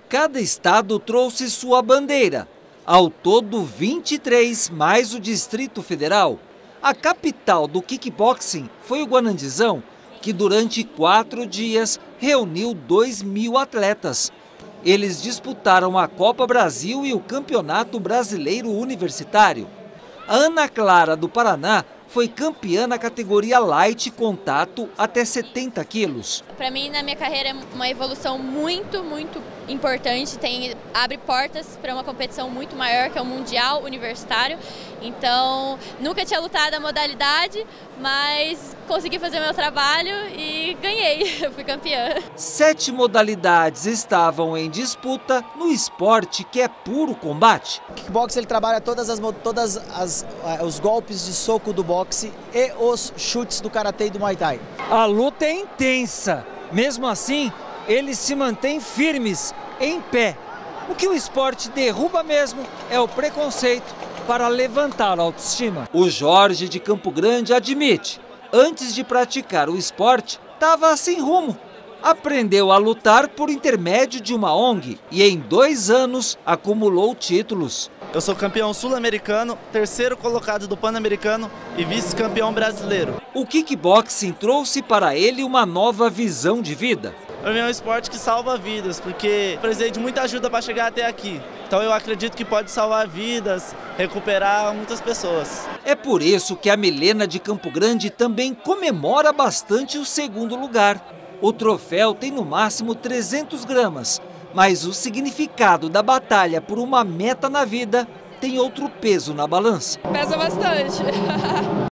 Cada estado trouxe sua bandeira. Ao todo, 23, mais o Distrito Federal. A capital do kickboxing foi o Guanandizão, que durante 4 dias reuniu 2.000 atletas. Eles disputaram a Copa Brasil e o Campeonato Brasileiro Universitário. A Ana Clara, do Paraná, foi campeã na categoria Light Contato até 70 quilos. Para mim, na minha carreira, é uma evolução muito importante. Abre portas para uma competição muito maior, que é o Mundial Universitário. Então, nunca tinha lutado a modalidade, mas consegui fazer meu trabalho e ganhei. Eu fui campeã. 7 modalidades estavam em disputa no esporte que é puro combate. O kickbox ele trabalha todos os golpes de soco do boxe e os chutes do karatê e do muay thai. A luta é intensa. Mesmo assim, eles se mantêm firmes, em pé. O que o esporte derruba mesmo é o preconceito para levantar a autoestima. O Jorge de Campo Grande admite, antes de praticar o esporte, estava sem rumo. Aprendeu a lutar por intermédio de uma ONG e em 2 anos acumulou títulos. Eu sou campeão sul-americano, 3º colocado do Pan-Americano e vice-campeão brasileiro. O kickboxing trouxe para ele uma nova visão de vida. Para mim é um esporte que salva vidas, porque precisei de muita ajuda para chegar até aqui. Então eu acredito que pode salvar vidas, recuperar muitas pessoas. É por isso que a Milena de Campo Grande também comemora bastante o 2º lugar. O troféu tem no máximo 300 gramas, mas o significado da batalha por uma meta na vida tem outro peso na balança. Pesa bastante.